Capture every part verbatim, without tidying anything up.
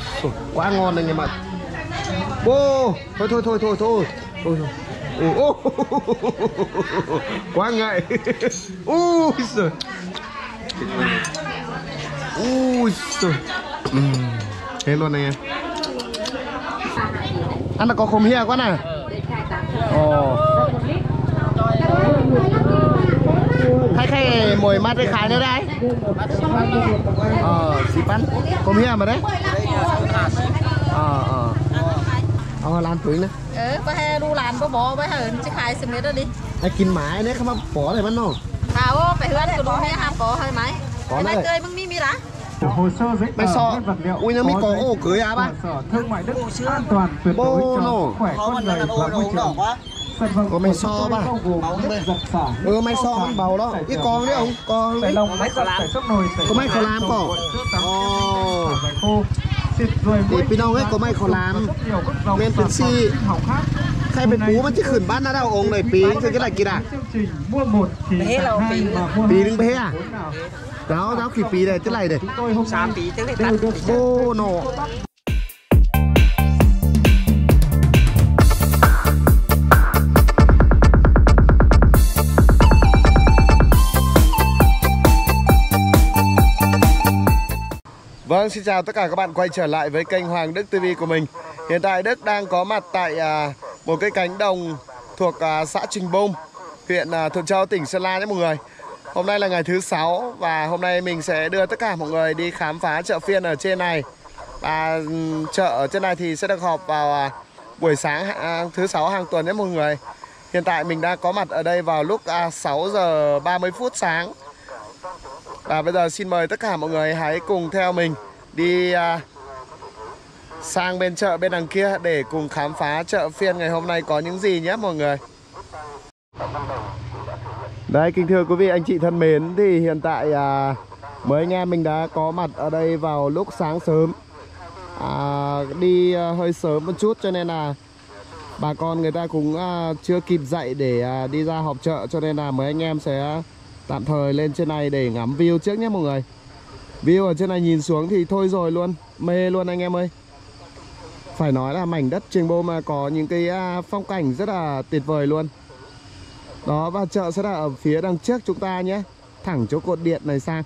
quá ngon anh em ạ. Ô, thôi thôi thôi thôi thôi. Ôi, ô, quá ngại. Ui giời. Ui giời. Uhm, thế luôn anh em. Ăn là có khóm hia quá nè. Ồ. Khai khai mồi mát để khai nữa đây. Ờ, xí bắn. Khóm hia mà đấy. Ờ, ờ. Ờ, làm tuổi nữa. Ừ, bà hè đu làm có bò bà hè chứ khai xem đó đi. Ai kín mái đấy không mà bỏ này bắn đâu. Thảo phải hứa cái đu này ham có hơi máy. Có này đấy. tươi mưng mi mi đã. Hồ sơ giấy tờ vật liệu. Ui nó mới có ổ cưới á bác. Thương mại Đức an toàn tuyệt đối cho khỏe con người và môi trường. Có mày so ba. Ừ mày so con bầu đó. Cái con đấy ông, con đấy. Có mày khó làm cỏ. Ồ. Thì pin ông ấy có mày khó làm. Nên tiến sĩ. Khai bên bú mà chứ khẩn bán ra đâu ông này phí cái cái này kì đã. Bế là phí. Phí đứng bế à? Đó, đó kỳ phí này, thế này này. Sám phí thế này tắt. Ô nổ. Vâng, xin chào tất cả các bạn quay trở lại với kênh Hoàng Đức ti vi của mình. Hiện tại Đức đang có mặt tại à, một cái cánh đồng thuộc à, xã Trình Bôm, huyện à, Thuận Châu, tỉnh Sơn La nhé mọi người. Hôm nay là ngày thứ sáu và hôm nay mình sẽ đưa tất cả mọi người đi khám phá chợ phiên ở trên này. Và chợ ở trên này thì sẽ được họp vào à, buổi sáng à, thứ sáu hàng tuần nhé mọi người. Hiện tại mình đang có mặt ở đây vào lúc à, sáu giờ ba mươi phút sáng. Và bây giờ xin mời tất cả mọi người hãy cùng theo mình đi à, sang bên chợ bên đằng kia để cùng khám phá chợ phiên ngày hôm nay có những gì nhé mọi người. Đây, kính thưa quý vị anh chị thân mến, thì hiện tại à, mấy anh em mình đã có mặt ở đây vào lúc sáng sớm, à, đi à, hơi sớm một chút cho nên là bà con người ta cũng à, chưa kịp dậy để à, đi ra họp chợ, cho nên là mấy anh em sẽ tạm thời lên trên này để ngắm view trước nhé mọi người. View ở trên này nhìn xuống thì thôi rồi luôn, mê luôn anh em ơi. Phải nói là mảnh đất Trình Bôm mà có những cái à, phong cảnh rất là tuyệt vời luôn. Đó, và chợ sẽ là ở phía đằng trước chúng ta nhé, thẳng chỗ cột điện này sang.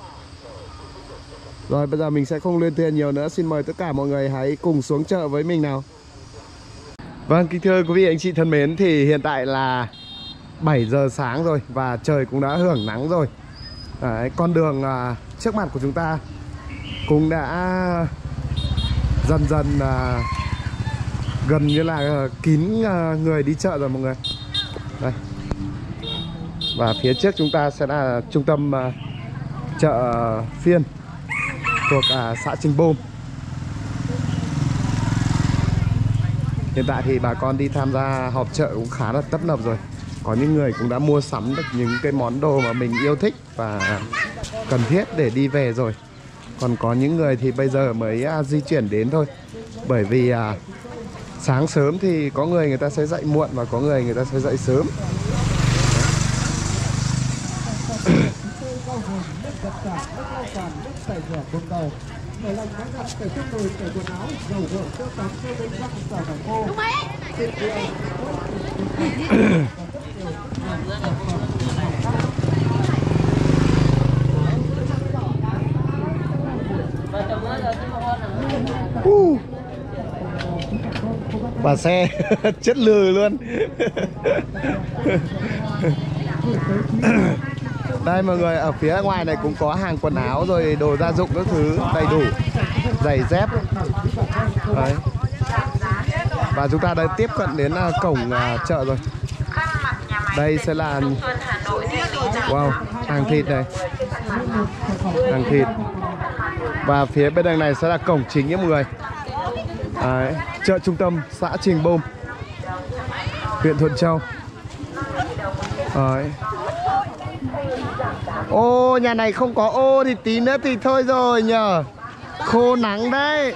Rồi bây giờ mình sẽ không luyên thuyên nhiều nữa, xin mời tất cả mọi người hãy cùng xuống chợ với mình nào. Vâng, kính thưa quý vị anh chị thân mến, thì hiện tại là bảy giờ sáng rồi và trời cũng đã hưởng nắng rồi. Đấy, con đường à, trước mặt của chúng ta cũng đã dần dần à, gần như là kín à, người đi chợ rồi mọi người. Đây. Và phía trước chúng ta sẽ là trung tâm uh, chợ phiên thuộc uh, xã Trình Bôm. Hiện tại thì bà con đi tham gia họp chợ cũng khá là tấp nập rồi. Có những người cũng đã mua sắm được những cái món đồ mà mình yêu thích và cần thiết để đi về rồi. Còn có những người thì bây giờ mới uh, di chuyển đến thôi. Bởi vì uh, sáng sớm thì có người người ta sẽ dậy muộn và có người người ta sẽ dậy sớm. uh. Bà xe chất lừ luôn. Đây mọi người, ở phía ngoài này cũng có hàng quần áo rồi đồ gia dụng các thứ đầy đủ, giày dép. Đấy. Và chúng ta đã tiếp cận đến uh, cổng uh, chợ rồi. Đây sẽ là wow, hàng thịt này, hàng thịt. Và phía bên đằng này sẽ là cổng chính nhé mọi người. Đấy, chợ trung tâm xã Trình Bôm, huyện Thuận Châu. Đấy. Ô, nhà này không có ô thì tí nữa thì thôi rồi nhờ. Khô nắng đấy.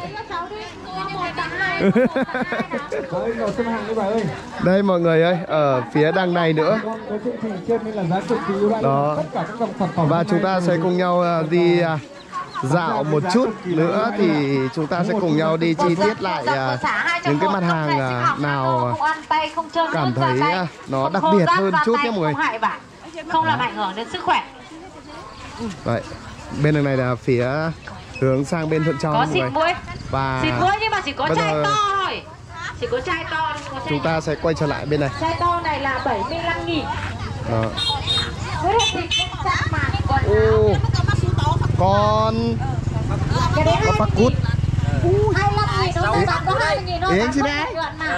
Đây mọi người ơi, ở phía đằng này nữa. Đó. Và chúng ta sẽ cùng nhau đi dạo một chút nữa thì chúng ta sẽ cùng nhau đi chi tiết lại à, những cái mặt hàng à, nào cảm thấy à, nó đặc biệt hơn chút nhé mọi người. Không làm ảnh hưởng đến sức khỏe. Vậy bên đường này là phía hướng sang bên Thuận Châu Có mọi xịt người. muối. Và Xịt muối nhưng mà chỉ có bây chai giờ to thôi. Chỉ có chai to, có chai chúng ta sẽ quay trở lại bên này. Chai to này là bảy mươi lăm nghìn. Đó. Với hết thịt chắc mà còn Ô, con có phát cút. hai mươi lăm nghìn nó không bán có hai mươi nghìn thôi. Yến xin đấy.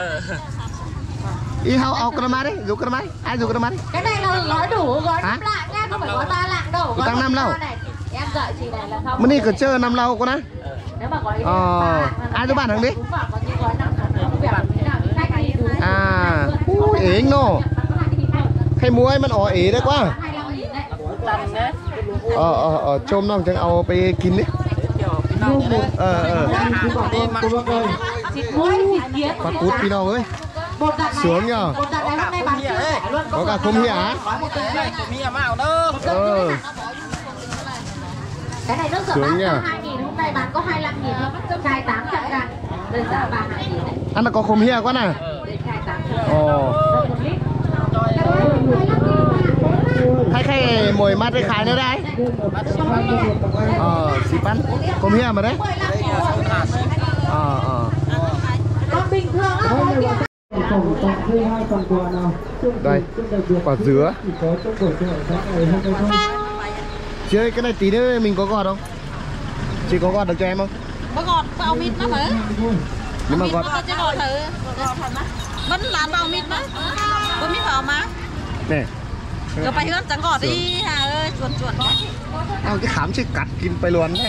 Y hao ao cái đấy, dùng cái máy, ai dùng cái máy? Cái này là gói đủ, gói năm lạng nha, không phải gói ba lạng đâu. Tăng năm lâu. Em dạy chị này là không. Mình đi cửa chơi năm lâu con á. Nếu mà gói Ờ, ai cho bạn thằng đi? À, ui Yến nô. Hay mua ai mình ỏi Yến đấy quá. Ờ ờ ờ chôm nó chẳng aoไปกินđi. Ờ ờ. Phát cút phi nào ơi. Sướng nhờ. Có cả không hỉ á? Ờ. Cái này nước rửa Sướng bát nha. hai nghìn, hôm nay bán có hai mươi lăm nghìn thôi. Chai tám trăm gram. Đây giá ba hai nghìn này. Ăn là có không hỉ quá nè. Đây chai tám trăm. Ồ. Khai khai mồi mắt để khai nữa đây. Ờ, xì bắn. Không hỉ mà đấy. Ờ ờ. Còn bình thường á, hôm kia Đây, quả dứa. Chị ơi, cái này tí nữa mình có gọt không? Chị có gọt được cho em không? Có gọt bao mít nó mới. Nếu mà gọt Chứ gọt thử. Vẫn làm bao mít đó. Có mít vào mà. nè. Cứ phải hướng chẳng gọt đi Hà ơi, chuột chuột. เอาcái khám chứ cắt kínไปล้วนnày.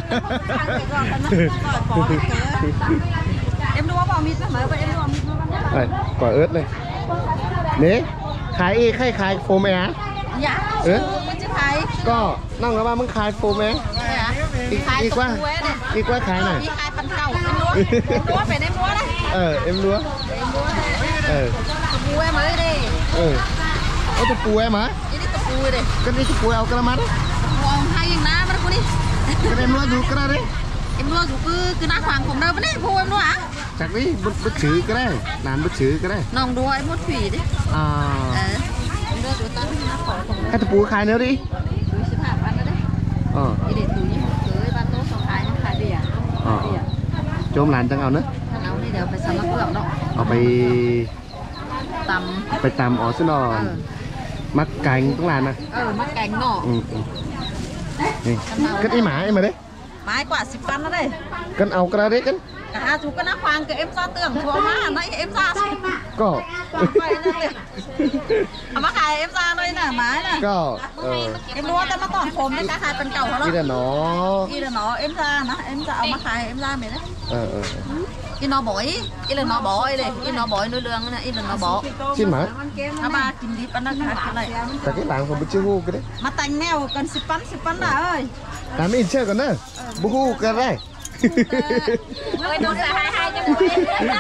Em đua bao mít nó mới vậy em đua mít nó. Đây, quả ớt này. Nế, khái y khai khái phô mé. Dạ. Ừ. Chứ khai. ก็น้องกับบ้านมึงขายโฟมไหม อีกอีกว่าอีกว่าขายหน่อย Đi khai phần cầu em đua. Em đua phải em đua đấy. เออเอ็มรัว Em đua đấy. เออ Bù em mới đi. เออเอาตะปูไอ้หมา Đi đi tập bù đi. ก็นี่ตะปูเอากระมัด Còn hai nghìn na bắt cô đi. ก็เอ็มรัวดูก็ได้ Em đua dù cứ cứ na khoảng không đâu vẫn đấy bù em đua hả? จากนี้บึกชื้อก็ได้นานบึกชื้อก็ได้ Nòng đua em muốn thủy đi. อ่า Ờ. Em đua dù tao na khoảng không ให้ตะปูขายเนื้อดิ túi xếp hạt ăn đó đấy. อ๋อ Đi để túi như một cưới ban tốt xong khai nó khai bìa. อ๋อ Bìa. โจมหลานจังเอาเนอะ Thằng áo đi đều phải sắm nó phượng đó. เอาไป Tầm. ไปตำอ๋อซะหน่อย Ờ. มักไก่ต้องหลานนะ Ờ mắt cánh nọ. อืมอืมนี่กันไอ้หมาไอ้มาเด้ Mái quả xịp ăn đó đây. กันเอากระเด้กัน À chú cái nắp khoang cái em ra tưởng chúa má nãy em ra. ก็ Quay ra tiền. À má khai em ra đây nè mái nè. ก็เออ Em đua tao nó toàn phồm đấy cá khai phần cầu nó. นี่แหละเนาะ Ý là nó em ra nó em ra má khai em ra mày đấy. เออเออ Ý nó bỏ ý. Ý là nó bỏ ý đây. Ý nó bỏ nuôi lương này. Ý là nó bỏ. ชิ้นหมา À ba kim đi ăn nó khai cái này. แต่cái làngผมไม่เชื่อฮู้กันเด้ Mà tành neo cần xịp bắn xịp bắn đã ơi. ตามไม่อินเชื่อกันเนอะบุฮู้กันได้ Ôi nó sẽ hai hai cho mỗi.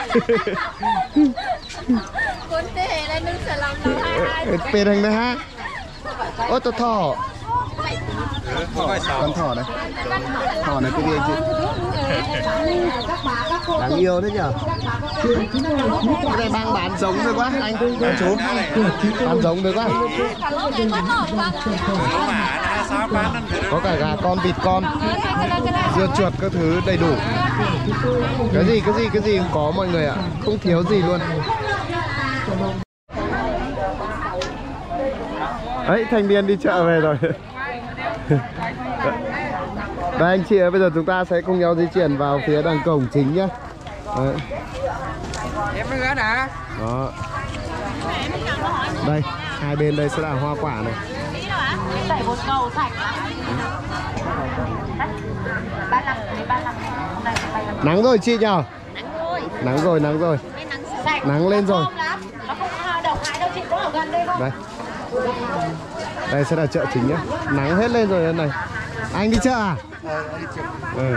Cuốn thế hệ lên nâng sẽ làm nó hai hai. เป็นทางนะฮะโอ้ตัวท่อcon thỏ này thỏ này cái gì chứ đáng yêu đấy nhở cái này mang bán giống được quá anh anh chú bán giống được quá có cả gà con vịt con dưa chuột các thứ đầy đủ cái gì cái gì cái gì cũng có mọi người ạ không thiếu gì luôn. Đấy, thanh niên đi chợ về rồi. Đây anh chị ơi, bây giờ chúng ta sẽ cùng nhau di chuyển vào phía đằng cổng chính nhá. Đấy. Em mới gỡ đã. Đó. Đây, hai bên đây sẽ là hoa quả này. đẩy một cầu sạch. ba lăm, ba lăm. Nắng rồi chị nhờ? Nắng rồi. Nắng rồi, nắng rồi. Sạch. Nắng lên rồi. Nó không độc hại đâu, chị có ở gần đây không? Đây. Đây sẽ là chợ chính nhá. Nắng hết lên rồi đây này. Anh đi chợ à? Ừ.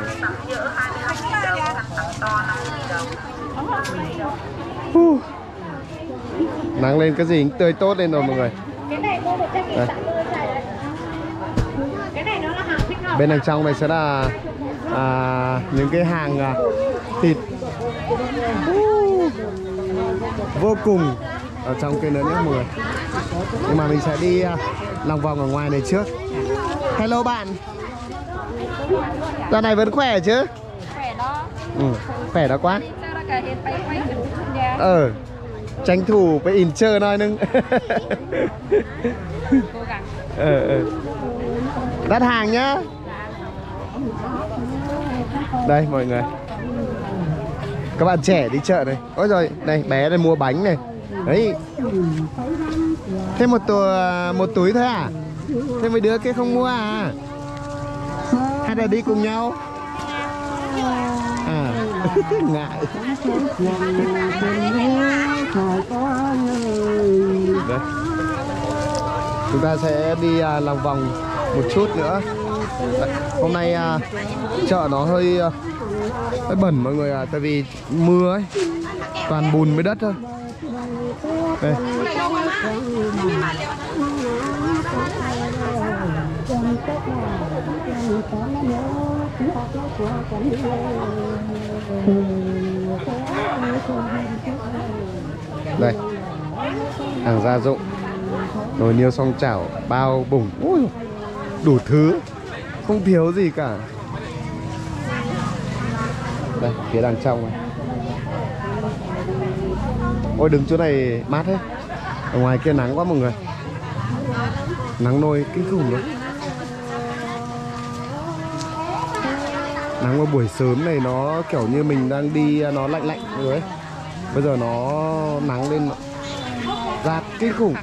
Uh. Nắng lên cái gì cũng tươi tốt lên rồi mọi người. Cái này mua một trăm nghìn sẵn luôn. Cái này nó là hàng thích hợp. Bên đằng trong này sẽ là à, những cái hàng à, thịt uh, vô cùng ở trong cái lớn nhé mọi người. Nhưng mà mình sẽ đi à, lòng vòng ở ngoài này trước. Hello bạn. Dạo này vẫn khỏe chứ? Khỏe đó. Ừ, khỏe đó quá. Sao cả hiện bay quay nhà. Ờ, tranh thủ phải in chơi nói nưng. Cố gắng. Ờ, ờ. Đặt hàng nhá. Đây mọi người, các bạn trẻ đi chợ này. Ôi rồi, đây bé đây mua bánh này. Đấy. Thêm một túi, một túi thôi à? Thế mấy đứa kia không mua à? Hay là đi cùng nhau? À, ngại. Đây. Chúng ta sẽ đi à, lòng vòng một chút nữa. Đấy. Hôm nay à, chợ nó hơi, à, hơi bẩn mọi người à, tại vì mưa ấy, toàn bùn với đất thôi. Đây. Đây, hàng gia dụng, nồi niêu xoong chảo, bao bùng, ui, đủ thứ, không thiếu gì cả. Đây, phía đằng trong này. Ôi đứng chỗ này mát hết. Ở ngoài kia nắng quá mọi người. Nắng nôi kinh khủng luôn. Nắng vào buổi sớm này nó kiểu như mình đang đi nó lạnh lạnh rồi ấy. Bây giờ nó nắng lên rát kinh khủng.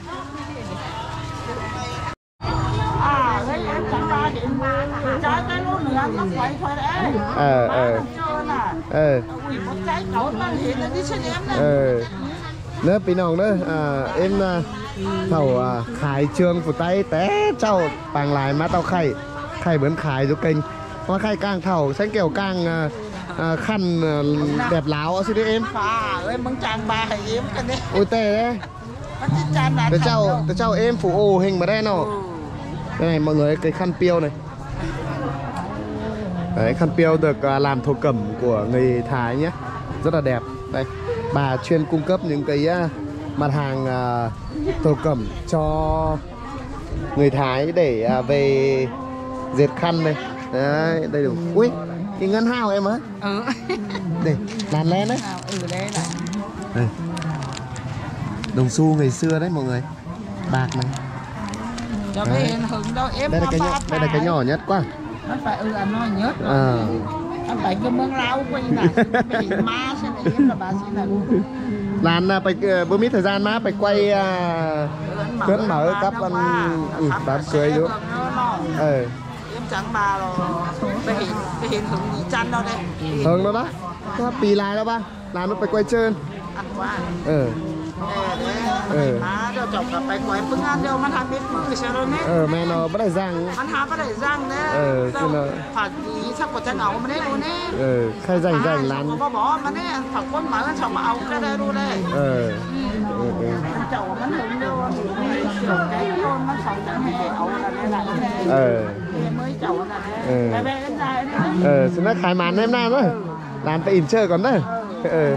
À, đấy em chẳng ba điểm trái cái luôn nữa nó quậy thôi đấy. Ờ ờ. Ờ. Một trái cậu nó hiện lên đi xem em này. Ờ. Nữa tí nòng nữa à, em thầu à, khải trường của tay té cháu bằng lại má tao khay khay bướn khải cho kênh mà khay càng thầu sẽ kiểu càng à, à, khăn à, đẹp láo xin đi em. À, em muốn chàng bà hay em cái đấy. Ôi tè đấy. Để cháu, để cháu em phủ ồ hình mà đây nào. Cái này mọi người, cái khăn piêu này. Đấy, khăn piêu được à, làm thổ cẩm của người Thái nhé. Rất là đẹp. Đây, bà chuyên cung cấp những cái à, mặt hàng à, thổ cẩm cho người Thái để à, về dệt khăn này. Đấy, đây đủ. Ui, cái ngân hào em á. Ừ. Đây, làn len đấy. Ừ, đây này. Đây. Đồng xu ngày xưa đấy mọi người. Bạc này. Cho cái hiện hưởng đâu em. Đây là cái nhỏ, đây là cái nhỏ nhất quá. Nó phải ừ anh nói nhất. À. Anh phải cái mương lau quay này. Bị ma xem này em là bà xin là luôn. Làn là phải bữa mít thời gian má phải quay cơn mở cấp ăn ừ, đám cưới nữa. Ờ. Em chẳng bà rồi. Cái hiện cái hiện hưởng gì chăn đâu đây. Hưởng đó đó. Có pì lại đó ba. Làm nó phải quay trơn. Ăn quá. Ờ. Ừ. Má cho chọc là phải quay phương ăn đâu,มันทำเป็นมือใช่ไหมเนี่ย Ờ, mẹ nó bắt đầu răng. มันทำไม่ได้รางเนี่ยเออคือเราผัดดีชักกว่าจะเหงามันได้รู้เนี่ย Ờ, khai rảnh rảnh làn. เขาบอกว่ามันเนี่ยผักก้นหมาก็ชอบมาเอาก็ได้รู้เลย Ờ. Ừ, ừ. เจ้ามันถึงเดียวไก่โยนมันสองจังให้เอาอะไรหลายๆเนี่ย Ờ. mới chậu này Ừ. bé bé cái dài đấy Ờ, xin nó khai màn em nào thôi. Làm phải in chơi còn đấy. Ờ.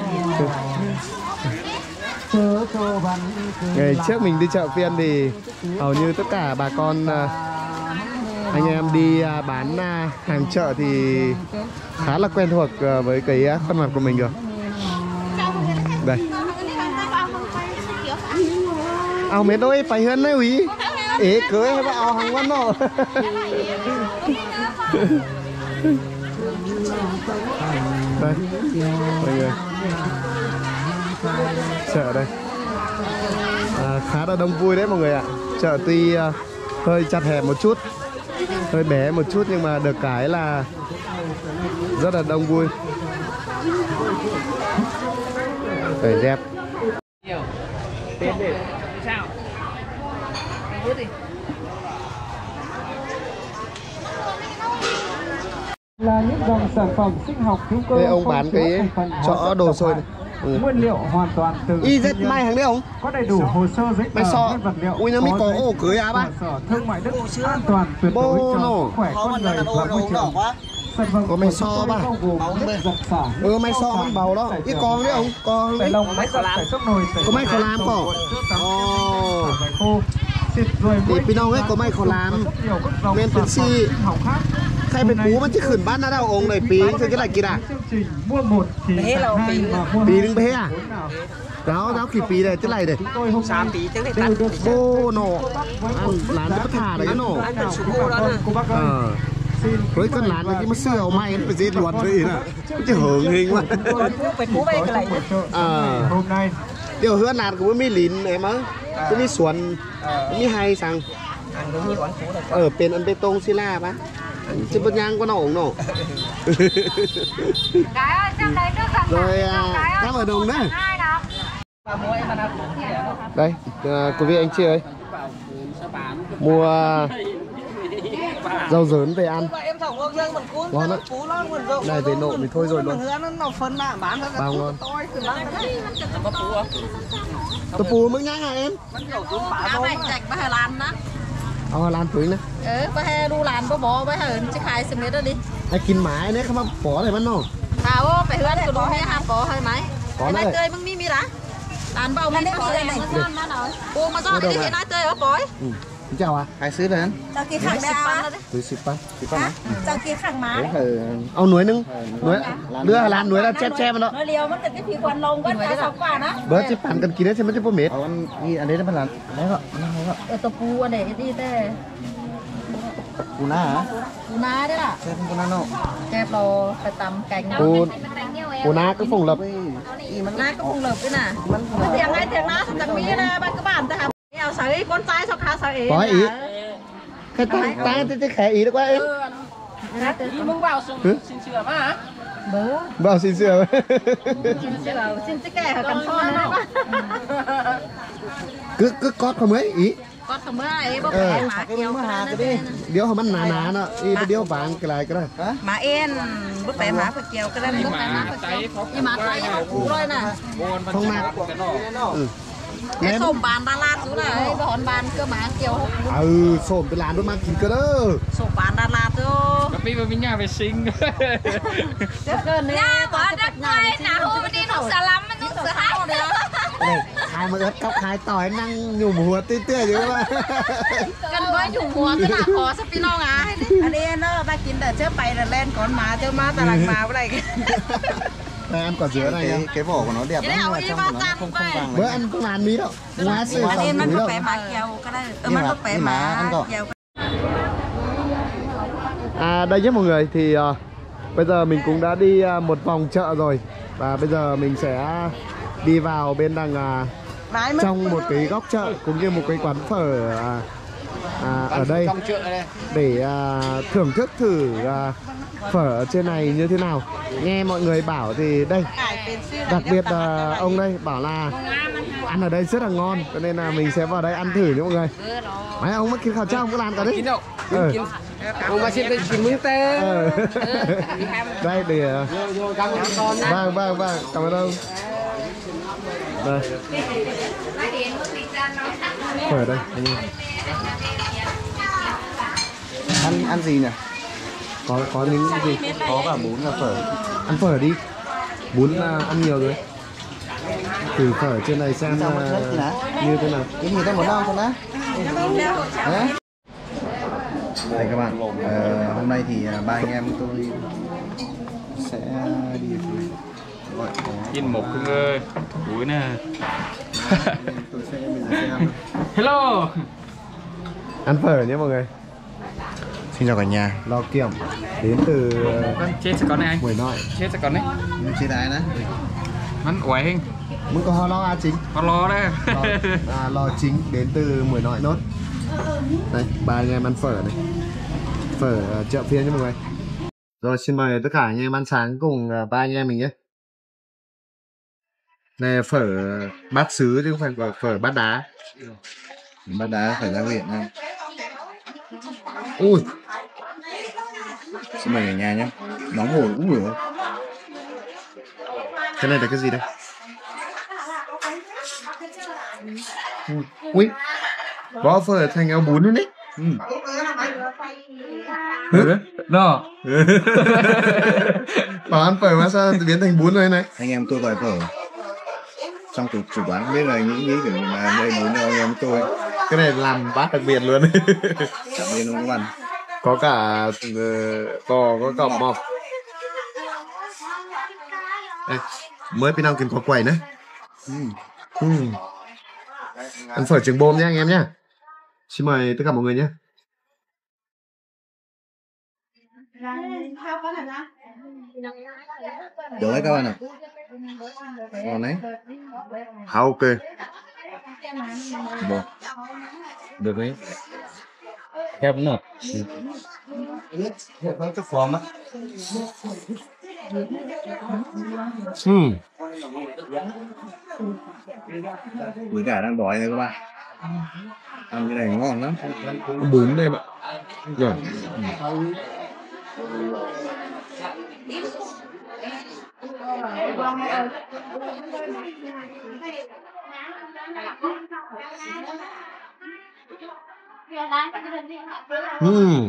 Ngày trước mình đi chợ phiên thì hầu như tất cả bà con anh em đi bán hàng chợ thì khá là quen thuộc với cái khuôn mặt của mình rồi. Đây. Ao mấy đôi phải hơn đấy úy. Ế cưới hay bà ao hàng quán nọ. Đây. Mọi người. Chợ đây à, khá là đông vui đấy mọi người ạ. Chợ tuy uh, hơi chặt hẹp một chút, hơi bé một chút nhưng mà được cái là rất là đông vui. Để dép. Là những dòng sản phẩm sinh học hữu cơ. Đây ông bán cái chõ đồ sôi này. Ừ. Nguyên liệu hoàn toàn từ Y rất may hàng đấy không? có đầy đủ hồ sơ giấy tờ, Mày so. nguyên vật liệu. Ui nó mới có giấy ổ cưới á bác. cơ sở thương mại Đức an toàn tuyệt đối Bô cho nổ. sức khỏe con người và môi trường. Sản phẩm Có mày của so chúng tôi ba. bao gồm nước giặt xả, Ừ mày so con bầu đó. tẩy Cái rửa con đấy không? Con tẩy đấy. lông, máy giặt, tẩy trong nồi, tẩy Có máy khổ làm dầu cỏ. gội, chữa tắm, Ồ. xả vải khô, xịt ruồi Thì muỗi, Pinong ấy có máy khổ làm. rất nhiều các dòng Men sản tiến phẩm sĩ. sinh học khác. ใครเป็นปูมันจะขึ้นบ้านหน้าดาวองค์เลยปีคือกี่ไรกี่ด่ะ chương trình mua một thì tặng hai mà mua ปี hai นึงไปอ่ะ bốn nào. แล้วแล้วกี่ปีเลยจะไรเด็ด Chúng tôi hôm nay đều được โบโนอันหลานจะประทานอะไรกันโน cô bác เอ ơi. อ Xin เฮ้ยก็หลานเมื่อกี้มาเสื้อเอาไม้ไปเซ็ตรวดเลยนะมันจะเหิงเฮงว่ะ phải cú bay cái này hôm nay เดี๋ยวเฮือนหลานกูไม่ลิ้นไอ้มั้งจะมีสวนมีไฮสั่งเออเป็นอันเบตงศิลาปะจะเป็นยังก็หนองโน Cái ơi, trong đấy nước giặt rồi xả, cái ơi, cám ở đồng đấy hai nào. đây à, quý vị anh chị ơi mua rau dớn về ăn ngon đấy này về nộm thì thôi rồi luôn bao ngon tơ pù mới nhá hả em Cá bạch chạch bà Hà Lan đó. เอาร้านปุ๋ยนะ Ừ, bà Hà đu làn bà bó bà Hà chứ khai xem đó đi. ไอ้กินหมาเนี่ยเขามาปออะไรมันเนาะ Thảo phải hứa của đồ hay hàm có hay mấy. Có Cái đấy. này tươi mưng mi mi đã. Đàn bầu mình có đây này. Cô mà do đi thì nói tươi ở bói. อืมเจ้าอ่ะใครซื้อเลยนั้น Cho kia khẳng đá. ซื้อสิบปันสิบปันนะ Cho kia khẳng má. เออเอาหน่วยหนึงหน่วยเรือร้านหน่วยละแช่แช่มันเนาะ Nói liều mất cái phi quan lông vẫn phải sống quả đó. เบิร์ดสิปั่นกันกินได้ใช่ไหมที่พ่อเม็ดเอาอันนี้อันนี้ได้เป็นร้านแล้วก็แล้วก็ Ở tập pu này đi thế. ปูน่าเหรอ Pu ná đấy ạ. ใช่ปูน่าเนาะ Kẹp lò phải tầm cành. ปูปูนาก็ฝงหลับ Ná có phùng lợp cái nè. Tiếng ai tiếng ná xong cần mi nè, bạn các bạn ta hàm. Eo sấy con trai sao khá sấy. ปล่อยอีกแค่ตั้งตั้งจะแขอีกดีกว่าเอง Đi mưng vào xin sửa mà hả? Bớ. บ่าวสีเสือ Xin sửa, xin chiếc kẻ cần son đấy quá. กึกกึกก๊อดเขาไหมอี Con không mới ai bố bé má kéo cái này đi. เดี๋ยวเขามันหนาๆเนาะอีเดี๋ยวบางกลายก็ได้ Má en, bố bé má phải kéo cái này bố bé má phải kéo. Nhưng mà tay nó cũ rồi nè. ท้องหนักอืม Cái sôm bàn Đà Lạt chú này, bố hòn bàn cơ má kéo. เออส้มเป็นร้านด้วยมากินก็เด้อ Sôm bàn Đà Lạt chứ. กับพี่มาวิญญาไปซิง Chết cơn đấy. Nha, có đất quay, nào hôm đi nụ xà lắm, nụ xà hai. นี่ขายมาเอิร์ดกับขายต่อยนั่งอยู่หัวเตี้ยๆอยู่ว่า Cần với chủ mùa cái nào có sắp đi lo ngá. Anh đi nó ba kín để chớp bay là lên con má chớp má ta lằng má cái này. แต่อันก่อนเสืออะไรเงี้ย cái vỏ của nó đẹp Cái này lắm hậu nhưng đi mà vào trong của nó tan không vậy. không vàng เบอร์อันก็นานมีแล้วงาซื้อ Anh สอง đi ห nó มื่น có แล้ว vẻ má kéo cái đây. Ờ Nhưng nó mà- có vẻ nhưng mà ăn má gọn. kéo. À, đây nhé mọi người thì uh, bây giờ mình cũng đã đi uh, một vòng chợ rồi và bây giờ mình sẽ đi vào bên đằng uh, trong một cái góc chợ cũng như một cái quán phở uh, uh, ở đây để uh, thưởng thức thử uh, phở ở trên này như thế nào. Nghe mọi người bảo thì đây đặc biệt là ông đây bảo là ăn ở đây rất là ngon cho nên là mình sẽ vào đây ăn thử nhé mọi người. Mấy ông mới kêu khảo trong cái làm cả đấy. Ừ. ông mà xin xin mướn tê Ờ. Đây để vâng vâng vâng cảm ơn ông. Đây phở đây anh em. ăn ăn gì nhỉ có có những gì có cả bún và phở ăn phở đi bún à, ăn nhiều rồi thử phở trên này xem Sao mà à, thích gì đã? như thế nào. cái gì ta muốn đâu không đã đấy đây các bạn ờ, hôm nay thì à, ba anh em tôi sẽ đi gọi có nhìn một cưng ơi buổi nè tôi sẽ mình sẽ xem hello Ăn phở nhé mọi người. xin chào cả nhà Lò Kiểm đến từ con chết sẽ con này anh Muối Nội. chết sẽ con đấy mình chia đái đó hắn quậy hình Mới có ho lo à chính. con lo đấy Lò, à, lò chính đến từ Muối Nội nốt. Đây ba anh em ăn phở này. Phở ở chợ phiên nhé mọi người. Rồi xin mời tất cả anh em ăn sáng cùng à, ba anh em mình nhé. Này là phở bát sứ chứ không phải là phở bát đá. bát đá phải ra viện nha Ui xin mời cả nhà nhé nóng hổi cũng được cái này là cái gì đây? Ui, bó phở thành áo bún luôn đấy. Ừ. Đó. Bảo ăn phở mà sao biến thành bún rồi này? Anh em tôi gọi phở. Trong chủ, chủ quán không biết là nghĩ nghĩ kiểu mà đây bún cho anh em tôi. Cái này làm bát đặc biệt luôn. Chẳng biết luôn các bạn. Có cả uh, bò, có cả mọc. Đây, mới bên nào kiếm có quẩy nữa. Ừ. Ừ. Ăn phở trường bôm nhé anh em nhé. Xin mời tất cả mọi người nhé. Được đấy các bạn ạ. Ngon đấy. À, ok. Bon. Được đấy. Theo nữa. Có cái form á. Ừ. Quý cả đang đói này các bạn. Ăn cái này ngon lắm. Bún đây bạn. Rồi. Ừ.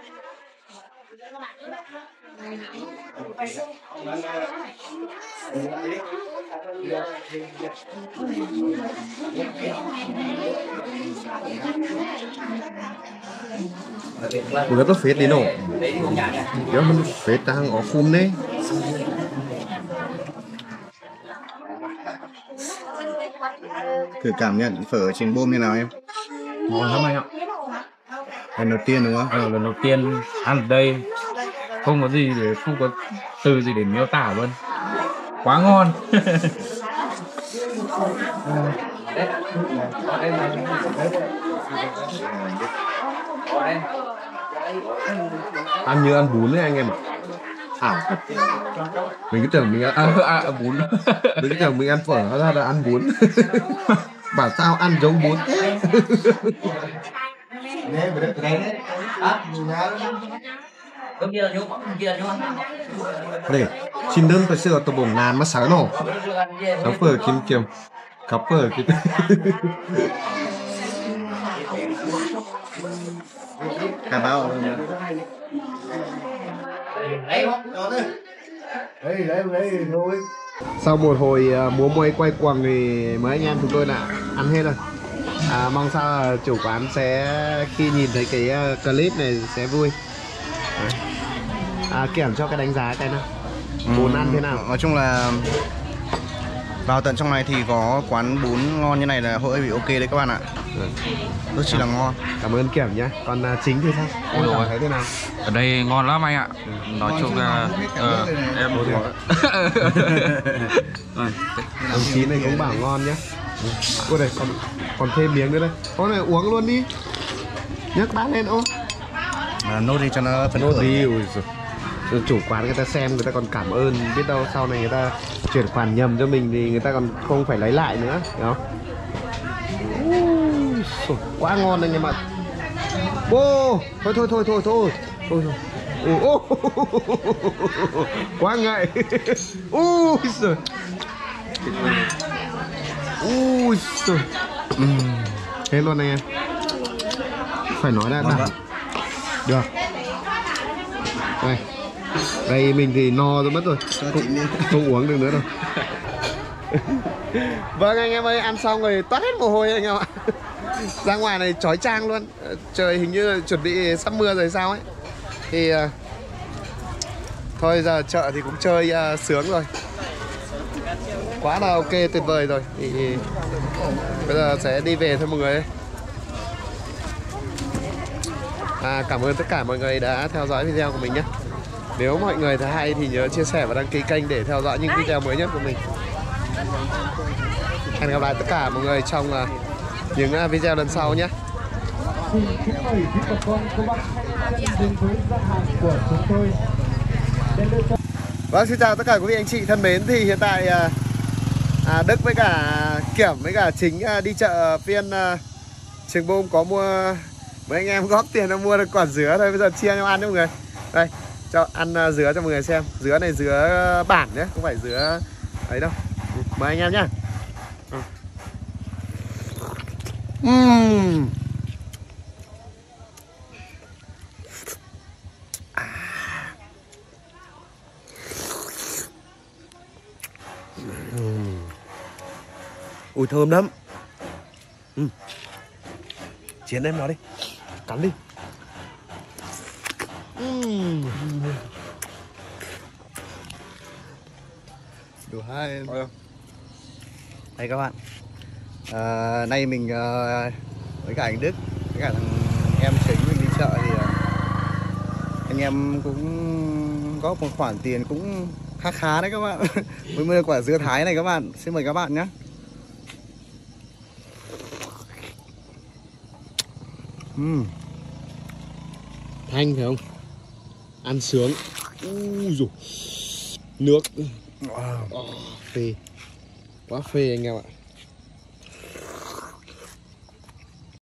Bữa có phết đi nổ. Nếu mình phết đang ở khum đấy. Thử cảm nhận phở trình bôm như nào em? Ngon lắm anh ạ. Lần đầu tiên đúng không? Ờ, lần đầu tiên ăn ở đây không có gì để không có từ gì để miêu tả luôn. Quá ngon. Ăn như ăn bún đấy anh em ạ. À, mình cứ tưởng mình ăn À, à, à bún. mình cứ tưởng mình ăn phở, hóa ra là ăn bún. Bảo sao ăn giống bún. Đây, xin đơn phải sửa tổ bổng ngàn mà sáng nổ. Sáu phở kim kiềm. Cắp phở kim. Cả bao. Sau một hồi uh, múa môi quay quần thì mấy anh em chúng tôi đã ăn hết rồi. À, mong sao là chủ quán sẽ khi nhìn thấy cái uh, clip này sẽ vui. À, kiểm cho cái đánh giá cái nào. Bún ăn thế nào? Nói chung là vào tận trong này thì có quán bún ngon như này là hơi bị ok đấy các bạn ạ. Ừ. Rất chỉ là ngon. Cảm ơn Kiểm nhé. Còn uh, chính thì sao? Em Ôi cảm dồi. thấy thế nào? Ở đây ngon lắm anh ạ. Nói chung là ờ, em Đồng chí này cũng bảo ngon nhé. Cô đây còn còn thêm miếng nữa đây. Con này uống luôn đi. Nhấc bát lên ô. À, nốt đi cho nó phấn Nốt khởi. đi. Ui giời. Chủ quán người ta xem người ta còn cảm ơn, biết đâu sau này người ta chuyển khoản nhầm cho mình thì người ta còn không phải lấy lại nữa, hiểu không? Ui, quá ngon anh em ạ. Ô, thôi thôi thôi thôi thôi thôi thôi. Ô, quá ngại. Ui giời. Ui giời. Uhm. Thế luôn anh em. Phải nói là đảm. Được. Đây. Đây mình thì no rồi mất rồi. Không, không uống được nữa đâu. Vâng anh em ơi, ăn xong rồi toát hết mồ hôi anh em ạ. Ra ngoài này chói chang luôn. Trời hình như là chuẩn bị sắp mưa rồi sao ấy. Thì uh, thôi giờ chợ thì cũng chơi uh, sướng rồi. Quá là ok, tuyệt vời rồi. Thì, thì bây giờ sẽ đi về thôi mọi người. À, cảm ơn tất cả mọi người đã theo dõi video của mình nhé. Nếu mọi người thấy hay thì nhớ chia sẻ và đăng ký kênh để theo dõi những video mới nhất của mình. Hẹn gặp lại tất cả mọi người trong uh, những uh, video lần sau nhé. Vâng, xin chào tất cả quý vị anh chị thân mến. Thì hiện tại uh, à, Đức với cả Kiểm với cả Chính uh, đi chợ phiên uh, Trường Bôm có mua. Mấy anh em góp tiền nó mua được quả dứa thôi. Bây giờ chia nhau ăn cho mọi người. Đây, cho ăn uh, dứa cho mọi người xem. Dứa này dứa bản nhé, không phải dứa ấy đâu. Mời anh em nhá. Ừ. Uhm. Ui thơm lắm. Ừ. Chiến em nó đi. Cắn đi. Uhm. Đủ hai. Đây các bạn. À, nay mình uh, với cả anh Đức, với cả thằng em Chính mình đi chợ thì uh, anh em cũng góp một khoản tiền cũng khá khá đấy các bạn. Mới mua quả dưa thái này các bạn. Xin mời các bạn nhé. Uhm. Thanh phải không? Ăn sướng. Ui dồi. Nước. Wow. Oh, phê. Quá phê anh em ạ.